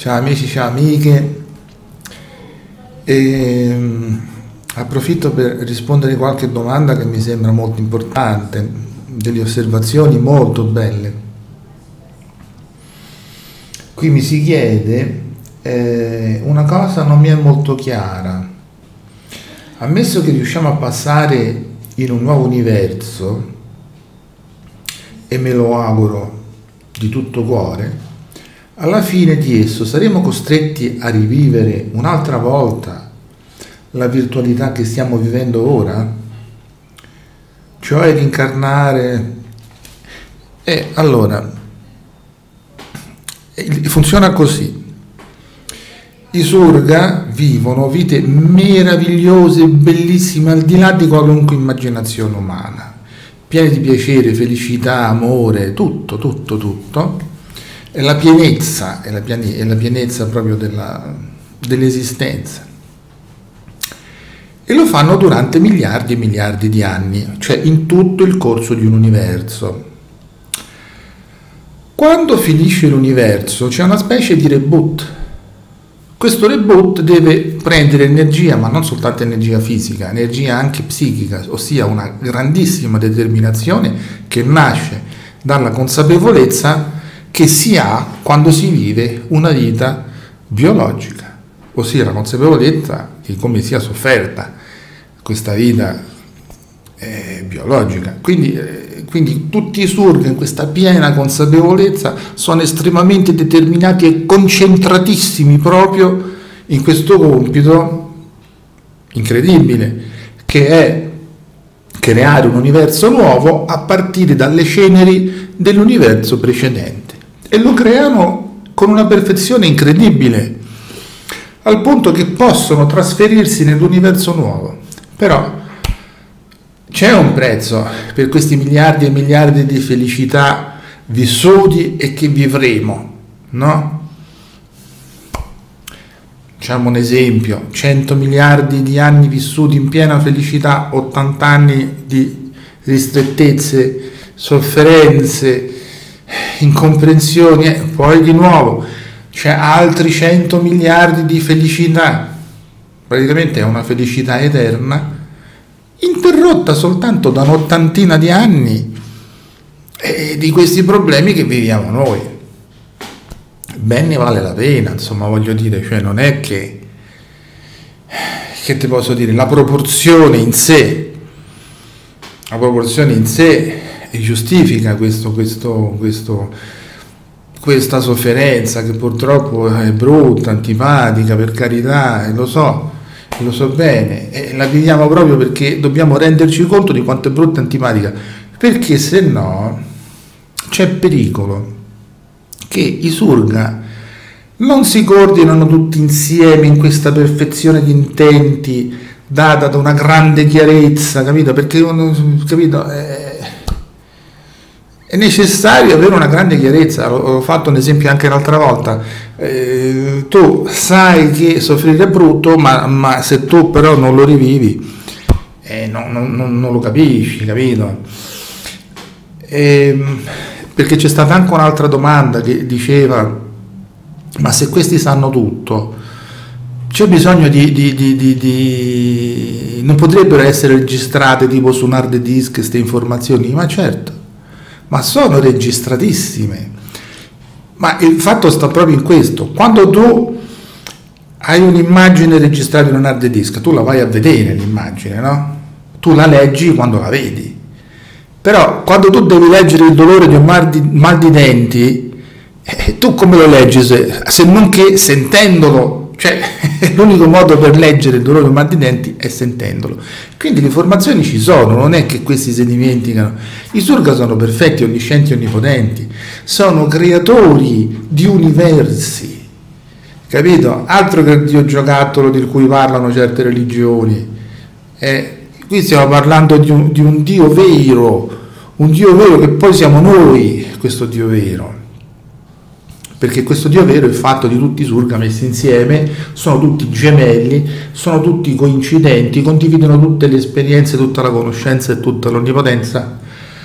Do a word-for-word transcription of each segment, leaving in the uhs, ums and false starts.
Ciao amici, ciao amiche. E, approfitto per rispondere a qualche domanda che mi sembra molto importante, delle osservazioni molto belle. Qui mi si chiede, eh, una cosa non mi è molto chiara. Ammesso che riusciamo a passare in un nuovo universo, e me lo auguro di tutto cuore, alla fine di esso saremo costretti a rivivere un'altra volta la virtualità che stiamo vivendo ora? Cioè rincarnare? E allora, funziona così. I Surga vivono vite meravigliose, bellissime, al di là di qualunque immaginazione umana, piene di piacere, felicità, amore, tutto, tutto, tutto. È la pienezza, è la, piene, è la pienezza proprio della, dell'esistenza. E lo fanno durante miliardi e miliardi di anni, cioè in tutto il corso di un universo. Quando finisce l'universo c'è una specie di reboot. Questo reboot deve prendere energia, ma non soltanto energia fisica, energia anche psichica, ossia una grandissima determinazione che nasce dalla consapevolezza che si ha quando si vive una vita biologica, ossia la consapevolezza di come sia sofferta questa vita eh, biologica. Quindi, eh, quindi tutti i Surga in questa piena consapevolezza sono estremamente determinati e concentratissimi proprio in questo compito incredibile che è creare un universo nuovo a partire dalle ceneri dell'universo precedente, e lo creano con una perfezione incredibile, al punto che possono trasferirsi nell'universo nuovo. Però c'è un prezzo per questi miliardi e miliardi di felicità vissuti e che vivremo, no? Facciamo un esempio: cento miliardi di anni vissuti in piena felicità, ottanta anni di ristrettezze, sofferenze, incomprensioni, eh, poi di nuovo c'è altri cento miliardi di felicità. Praticamente è una felicità eterna, interrotta soltanto da un'ottantina di anni eh, di questi problemi che viviamo noi. Ben ne vale la pena, insomma, voglio dire, cioè non è che, che ti posso dire, la proporzione in sé, la proporzione in sé giustifica questo, questo, questo, questa sofferenza che purtroppo è brutta, antipatica, per carità, e lo so, lo so bene, e la viviamo proprio perché dobbiamo renderci conto di quanto è brutta e antipatica, perché se no c'è pericolo che i Surga non si coordinano tutti insieme in questa perfezione di intenti data da una grande chiarezza, capito? Perché, capito, è, è necessario avere una grande chiarezza. Ho fatto un esempio anche l'altra volta. Eh, tu sai che soffrire è brutto, ma, ma se tu però non lo rivivi, eh, no, no, no, non lo capisci, capito? Eh, perché c'è stata anche un'altra domanda che diceva: ma se questi sanno tutto, c'è bisogno di, di, di, di, di... non potrebbero essere registrate tipo su un hard disk queste informazioni? Ma certo, ma sono registratissime. Ma il fatto sta proprio in questo: quando tu hai un'immagine registrata in un hard disk, tu la vai a vedere l'immagine, no? Tu la leggi quando la vedi. Però quando tu devi leggere il dolore di un mal di, mal di denti, eh, tu come lo leggi se, se non che sentendolo? Cioè l'unico modo per leggere il dolore di un mal di denti è sentendolo. Quindi le informazioni ci sono, non è che questi si dimenticano. I Surga sono perfetti, onniscienti e onnipotenti, sono creatori di universi, capito? Altro che il dio giocattolo di cui parlano certe religioni. Eh, qui stiamo parlando di un, di un dio vero, un dio vero che poi siamo noi, questo dio vero. Perché questo dio vero è fatto di tutti i Surga messi insieme, sono tutti gemelli, sono tutti coincidenti, condividono tutte le esperienze, tutta la conoscenza e tutta l'onnipotenza.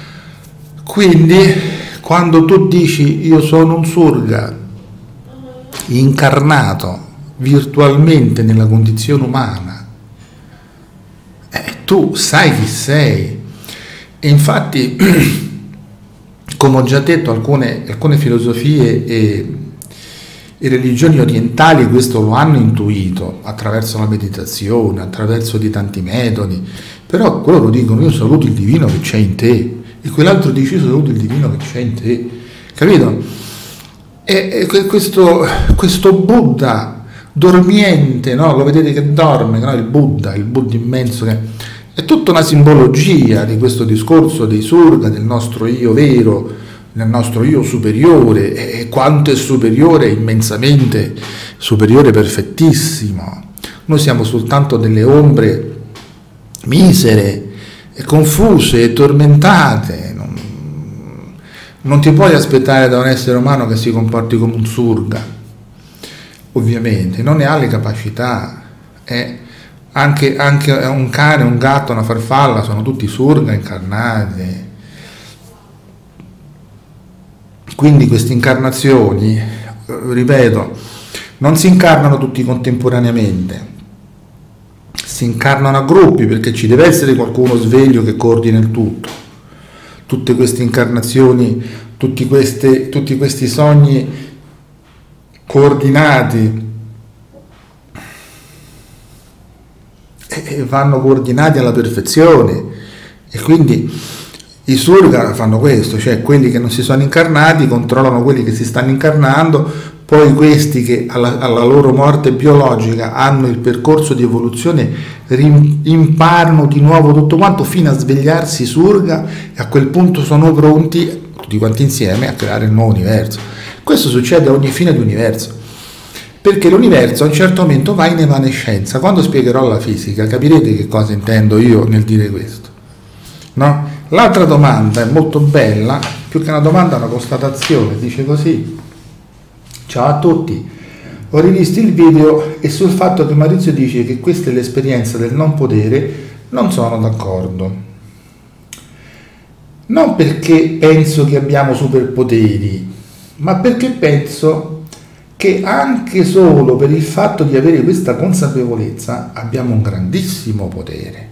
Quindi quando tu dici io sono un Surga incarnato virtualmente nella condizione umana, eh, tu sai chi sei. E infatti, come ho già detto, alcune, alcune filosofie e, e religioni orientali questo lo hanno intuito attraverso la meditazione, attraverso di tanti metodi, però loro dicono: io saluto il divino che c'è in te, e quell'altro dice: io saluto il divino che c'è in te, capito? E, e questo, questo Buddha dormiente, no? Lo vedete che dorme, no? Il Buddha, il Buddha immenso, che è tutta una simbologia di questo discorso dei surga, del nostro io vero, del nostro io superiore, e quanto è superiore, immensamente superiore, perfettissimo. Noi siamo soltanto delle ombre misere, e confuse e tormentate. Non, non ti puoi aspettare da un essere umano che si comporti come un surga, ovviamente, non ne ha le capacità. Eh. Anche, anche un cane, un gatto, una farfalla sono tutti surga incarnati. Quindi queste incarnazioni, ripeto, non si incarnano tutti contemporaneamente, si incarnano a gruppi, perché ci deve essere qualcuno sveglio che coordina il tutto. Tutte queste incarnazioni, tutti, queste, tutti questi sogni coordinati e vanno coordinati alla perfezione, e quindi i surga fanno questo, cioè quelli che non si sono incarnati controllano quelli che si stanno incarnando, poi questi che alla, alla loro morte biologica hanno il percorso di evoluzione imparano di nuovo tutto quanto fino a svegliarsi surga, e a quel punto sono pronti tutti quanti insieme a creare il nuovo universo. Questo succede a ogni fine di universo, perché l'universo a un certo momento va in evanescenza. Quando spiegherò la fisica capirete che cosa intendo io nel dire questo, no? L'altra domanda è molto bella, più che una domanda è una constatazione, dice così: ciao a tutti, ho rivisto il video e sul fatto che Maurizio dice che questa è l'esperienza del non potere non sono d'accordo. Non perché penso che abbiamo superpoteri, ma perché penso che anche solo per il fatto di avere questa consapevolezza abbiamo un grandissimo potere,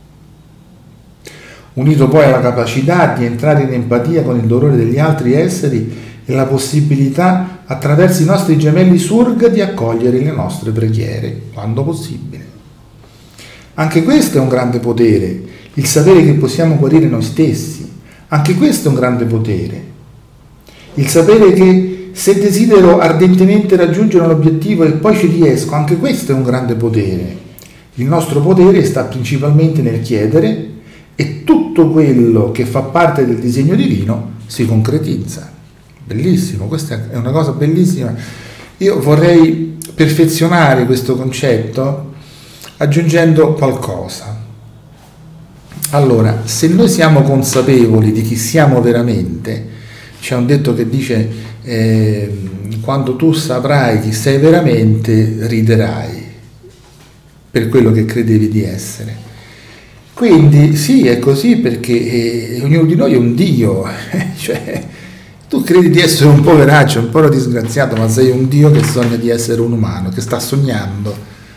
unito poi alla capacità di entrare in empatia con il dolore degli altri esseri e la possibilità attraverso i nostri gemelli surga di accogliere le nostre preghiere quando possibile. Anche questo è un grande potere, il sapere che possiamo guarire noi stessi. Anche questo è un grande potere, il sapere che se desidero ardentemente raggiungere un obiettivo e poi ci riesco, anche questo è un grande potere. Il nostro potere sta principalmente nel chiedere, e tutto quello che fa parte del disegno divino si concretizza. Bellissimo, questa è una cosa bellissima. Io vorrei perfezionare questo concetto aggiungendo qualcosa. Allora, se noi siamo consapevoli di chi siamo veramente, c'è un detto che dice: Eh, quando tu saprai chi sei veramente, riderai per quello che credevi di essere. Quindi sì, è così, perché eh, ognuno di noi è un Dio. Cioè, tu credi di essere un poveraccio, un povero disgraziato, ma sei un Dio che sogna di essere un umano, che sta sognando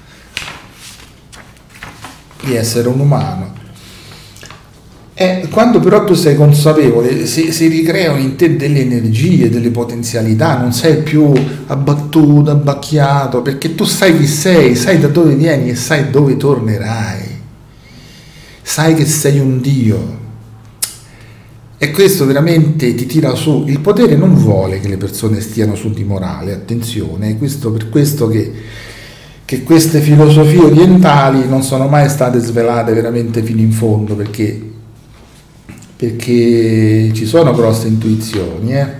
di essere un umano. Eh, quando però tu sei consapevole, si, si ricreano in te delle energie, delle potenzialità, non sei più abbattuto, abbacchiato, perché tu sai chi sei, sai da dove vieni e sai dove tornerai, sai che sei un Dio, e questo veramente ti tira su. Il potere non vuole che le persone stiano su di morale, attenzione, è questo, per questo che, che queste filosofie orientali non sono mai state svelate veramente fino in fondo, perché perché ci sono grosse intuizioni. Eh?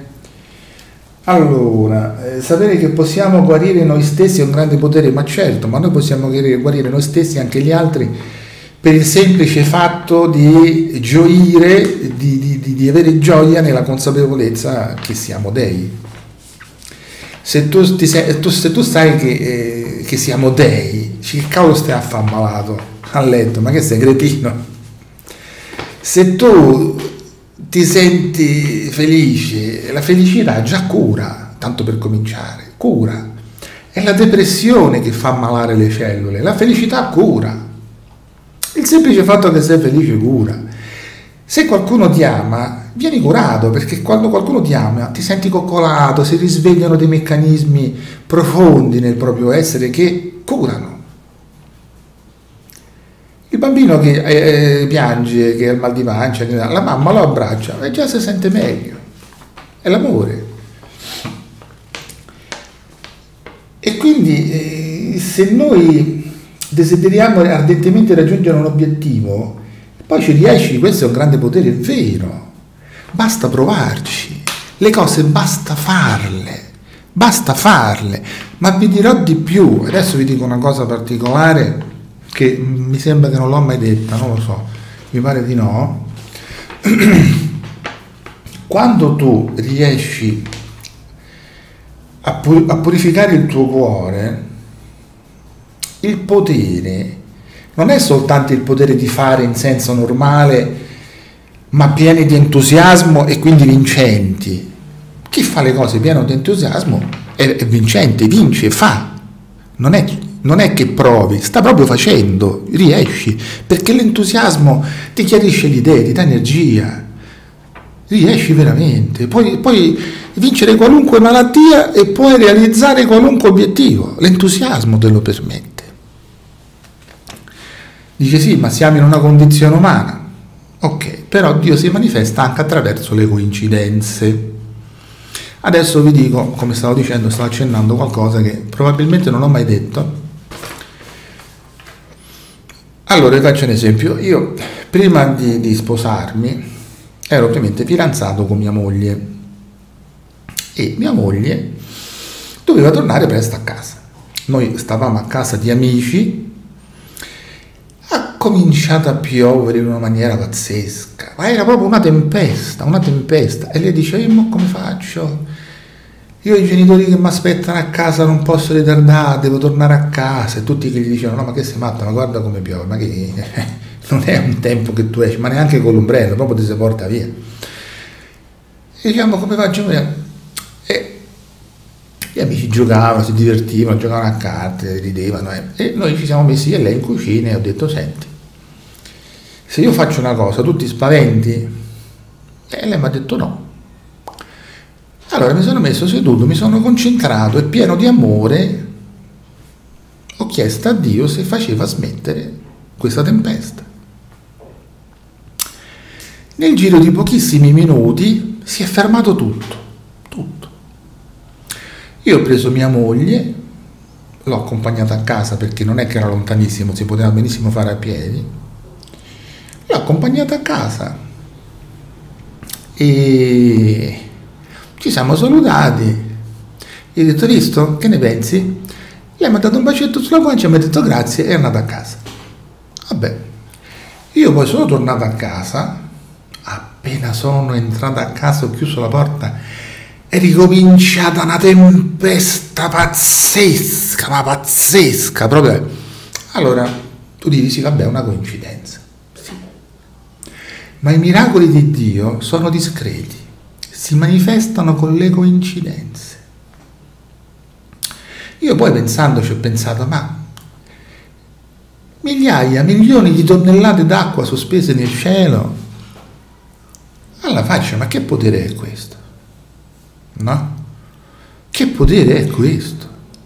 Allora, eh, sapere che possiamo guarire noi stessi è un grande potere, ma certo, ma noi possiamo guarire noi stessi e anche gli altri per il semplice fatto di gioire, di, di, di avere gioia nella consapevolezza che siamo dei. Se tu, ti sei, tu, se tu sai che, eh, che siamo dei, che cavolo stai a fare malato a letto? Ma che sei cretino? Se tu ti senti felice, la felicità già cura, tanto per cominciare, cura. È la depressione che fa ammalare le cellule, la felicità cura. Il semplice fatto che sei felice cura. Se qualcuno ti ama, vieni curato, perché quando qualcuno ti ama ti senti coccolato, si risvegliano dei meccanismi profondi nel proprio essere che curano. Il bambino che eh, piange, che ha il mal di pancia, la mamma lo abbraccia e già si sente meglio. È l'amore. E quindi eh, se noi desideriamo ardentemente raggiungere un obiettivo, poi ci riesci, questo è un grande potere, è vero. Basta provarci. Le cose basta farle. Basta farle. Ma vi dirò di più. Adesso vi dico una cosa particolare che mi sembra che non l'ho mai detta, non lo so, mi pare di no. Quando tu riesci a, pur a purificare il tuo cuore, il potere non è soltanto il potere di fare in senso normale, ma pieni di entusiasmo e quindi vincenti. Chi fa le cose pieno di entusiasmo è, è vincente, vince, fa. Non è Non è che provi, sta proprio facendo, riesci, perché l'entusiasmo ti chiarisce le idee, ti dà energia, riesci veramente, puoi, puoi vincere qualunque malattia e puoi realizzare qualunque obiettivo, l'entusiasmo te lo permette. Dice sì, ma siamo in una condizione umana, ok, però Dio si manifesta anche attraverso le coincidenze. Adesso vi dico, come stavo dicendo, stavo accennando qualcosa che probabilmente non ho mai detto. Allora, vi faccio un esempio. Io, prima di, di sposarmi, ero ovviamente fidanzato con mia moglie e mia moglie doveva tornare presto a casa. Noi stavamo a casa di amici, ha cominciato a piovere in una maniera pazzesca, ma era proprio una tempesta, una tempesta. E lei diceva, ma come faccio? Io i genitori che mi aspettano a casa non posso ritardare, devo tornare a casa. E tutti che gli dicevano, no ma che sei matta, ma guarda come piove, ma che non è un tempo che tu esci, ma neanche con l'ombrello, proprio ti si porta via. E diciamo, come faccio? E gli amici giocavano, si divertivano, giocavano a carte, ridevano. Eh. E noi ci siamo messi io e lei in cucina e ho detto, senti, se io faccio una cosa, tu ti spaventi? E lei mi ha detto no. Allora mi sono messo seduto, mi sono concentrato e pieno di amore ho chiesto a Dio se faceva smettere questa tempesta. Nel giro di pochissimi minuti si è fermato tutto, tutto. Io ho preso mia moglie, l'ho accompagnata a casa perché non è che era lontanissimo, si poteva benissimo fare a piedi, l'ho accompagnata a casa e ci siamo salutati, gli ho detto, visto, che ne pensi? Lei mi ha dato un bacetto sulla guancia, mi ha detto grazie e è andata a casa. Vabbè, io poi sono tornato a casa, appena sono entrato a casa ho chiuso la porta, è ricominciata una tempesta pazzesca, ma pazzesca, proprio. Allora, tu dici, sì, vabbè, è una coincidenza. Sì. Ma i miracoli di Dio sono discreti. Si manifestano con le coincidenze. Io poi pensandoci ho pensato, ma migliaia, milioni di tonnellate d'acqua sospese nel cielo, alla faccia, ma che potere è questo? No? Che potere è questo?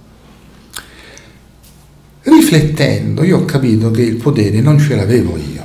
Riflettendo, io ho capito che il potere non ce l'avevo io.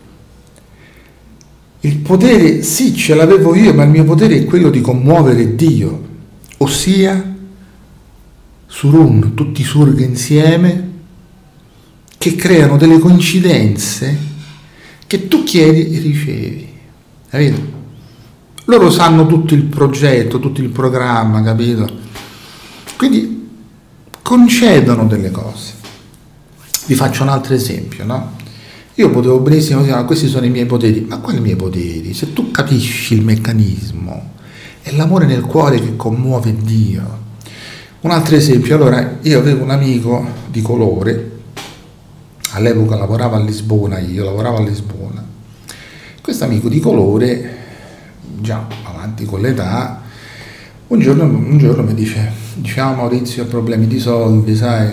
Il potere sì ce l'avevo io, ma il mio potere è quello di commuovere Dio, ossia Surun, tutti i surghi insieme che creano delle coincidenze che tu chiedi e ricevi, capito? Loro sanno tutto il progetto, tutto il programma, capito? Quindi concedono delle cose. Vi faccio un altro esempio, no? Io potevo benissimo dire, ma questi sono i miei poteri, ma quali miei poteri? Se tu capisci il meccanismo, è l'amore nel cuore che commuove Dio. Un altro esempio, allora, io avevo un amico di colore, all'epoca lavorava a Lisbona, io lavoravo a Lisbona, questo amico di colore, già avanti con l'età, Un giorno, un giorno mi dice, diciamo Maurizio, ho problemi di soldi, sai,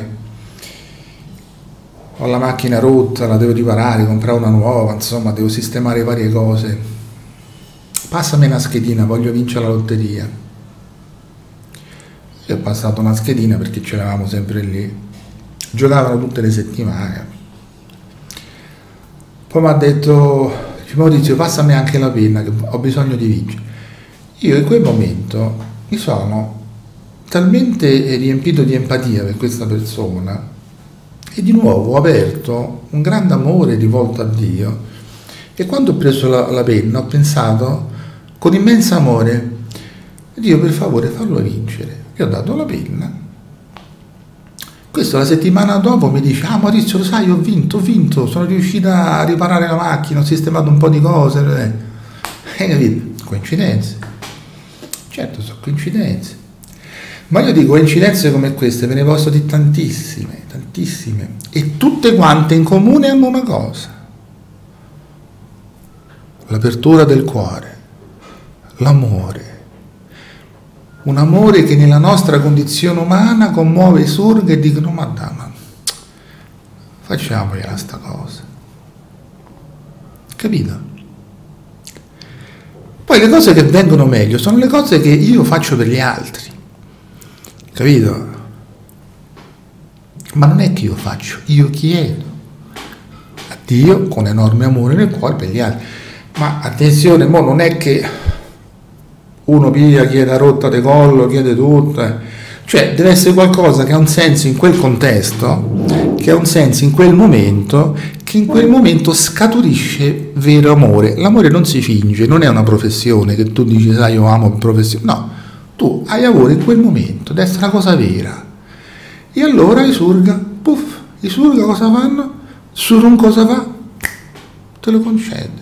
ho la macchina rotta, la devo riparare, comprare una nuova, insomma, devo sistemare varie cose. Passami una schedina, voglio vincere la lotteria. Io ho passato una schedina perché ce l'avevamo sempre lì. Giocavano tutte le settimane. Poi mi ha detto, Maurizio, passami anche la penna, che ho bisogno di vincere. Io in quel momento mi sono talmente riempito di empatia per questa persona e di nuovo ho aperto un grande amore rivolto a Dio, e quando ho preso la, la penna ho pensato con immenso amore, Dio, per favore fallo vincere. Io ho dato la penna. Questo la settimana dopo mi dice, ah Maurizio, lo sai, ho vinto, ho vinto, sono riuscita a riparare la macchina, ho sistemato un po' di cose. Hai capito? Coincidenze. Certo, sono coincidenze. Ma io dico, coincidenze come queste ve ne posso dire tantissime, tantissime. E tutte quante in comune hanno una cosa. L'apertura del cuore, l'amore. Un amore che nella nostra condizione umana commuove i surghi e dicono, ma dai, ma facciamogliela sta cosa. Capito? Poi le cose che vengono meglio sono le cose che io faccio per gli altri. Capito? Ma non è che io faccio, io chiedo a Dio con enorme amore nel cuore per gli altri. Ma attenzione, mo non è che uno piglia, chiede a rotta di collo, chiede tutto, eh. Cioè deve essere qualcosa che ha un senso in quel contesto, che ha un senso in quel momento, che in quel momento scaturisce vero amore. L'amore non si finge, non è una professione che tu dici, sai, io amo per professione, no, tu hai amore in quel momento, deve essere una cosa vera. E allora i surga, puff, i surga cosa fanno? Surun cosa fa? Te lo concede.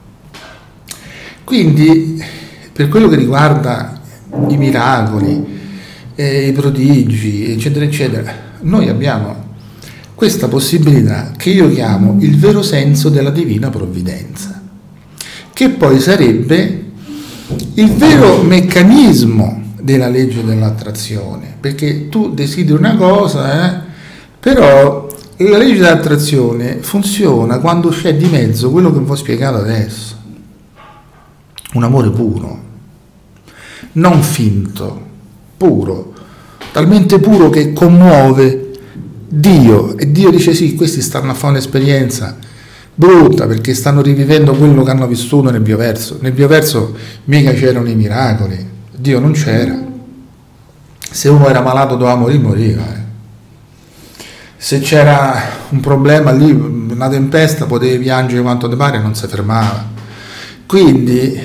Quindi, per quello che riguarda i miracoli, eh, i prodigi, eccetera, eccetera, noi abbiamo questa possibilità che io chiamo il vero senso della divina provvidenza, che poi sarebbe il vero meccanismo della legge dell'attrazione, perché tu desideri una cosa, eh, però la legge dell'attrazione funziona quando c'è di mezzo quello che vi ho spiegato adesso, un amore puro, non finto, puro, talmente puro che commuove Dio, e Dio dice sì, questi stanno a fare un'esperienza brutta perché stanno rivivendo quello che hanno vissuto nel bioverso. Nel bioverso mica c'erano i miracoli, Dio non c'era. Se uno era malato doveva morire, moriva. Eh. Se c'era un problema lì, una tempesta, potevi piangere quanto ti pare, non si fermava. Quindi,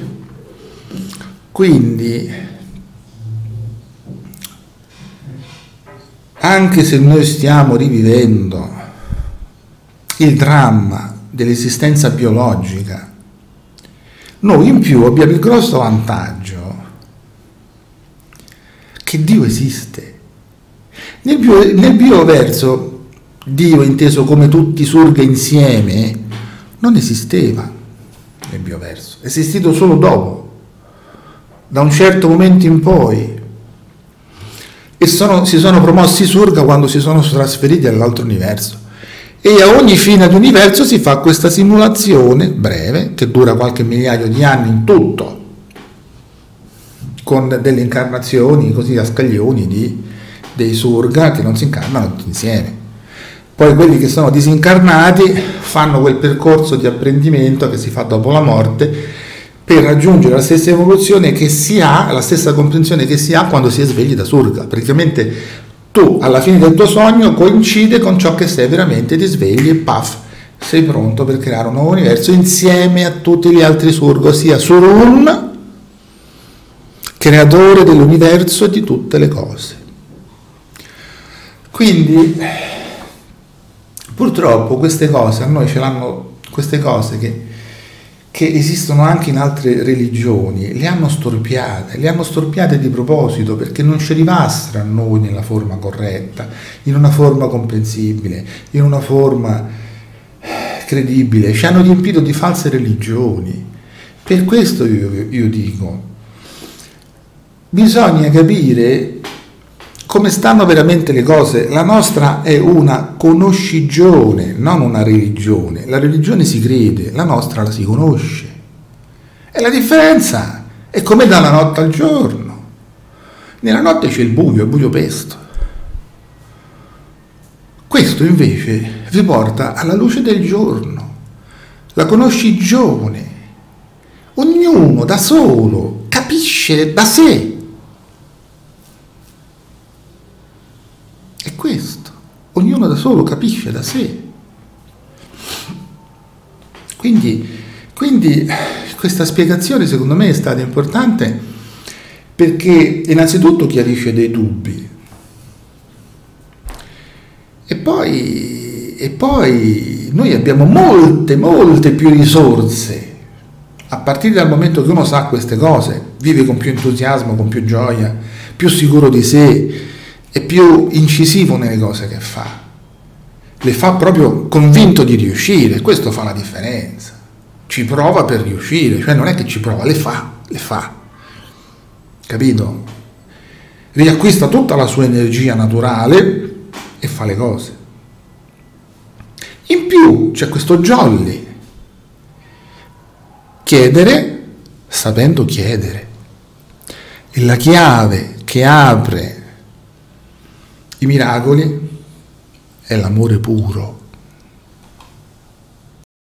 quindi anche se noi stiamo rivivendo il dramma dell'esistenza biologica, noi in più abbiamo il grosso vantaggio che Dio esiste. Nel, bio, nel bioverso Dio, inteso come tutti i surga insieme, non esisteva nel bioverso, è esistito solo dopo, da un certo momento in poi. E sono, si sono promossi surga quando si sono trasferiti all'altro universo, e a ogni fine di universo si fa questa simulazione breve che dura qualche migliaio di anni in tutto, con delle incarnazioni così a scaglioni di, dei surga che non si incarnano tutti insieme. Poi quelli che sono disincarnati fanno quel percorso di apprendimento che si fa dopo la morte per raggiungere la stessa evoluzione che si ha, la stessa comprensione che si ha quando si è svegli da surga. Praticamente tu alla fine del tuo sogno coincide con ciò che sei veramente, ti svegli e paf, sei pronto per creare un nuovo universo insieme a tutti gli altri surga, ossia Surun, creatore dell'universo e di tutte le cose. Quindi purtroppo queste cose a noi ce l'hanno, queste cose che che esistono anche in altre religioni, le hanno storpiate, le hanno storpiate di proposito perché non ci arrivassero a noi nella forma corretta, in una forma comprensibile, in una forma credibile, ci hanno riempito di false religioni. Per questo io, io dico, bisogna capire come stanno veramente le cose. La nostra è una conoscigione, non una religione. La religione si crede, la nostra la si conosce. E la differenza è come dalla notte al giorno. Nella notte c'è il buio, il buio pesto. Questo invece vi porta alla luce del giorno, la conoscigione. Ognuno da solo capisce da sé. È questo, ognuno da solo capisce da sé. Quindi, quindi questa spiegazione secondo me è stata importante perché innanzitutto chiarisce dei dubbi e poi, e poi noi abbiamo molte, molte più risorse. A partire dal momento che uno sa queste cose, vive con più entusiasmo, con più gioia, più sicuro di sé e più incisivo nelle cose che fa. Le fa proprio convinto di riuscire, questo fa la differenza. Ci prova per riuscire, cioè non è che ci prova, le fa, le fa. Capito? Riacquista tutta la sua energia naturale e fa le cose. In più c'è questo jolly. Chiedere sapendo chiedere. E la chiave che apre i miracoli è l'amore puro.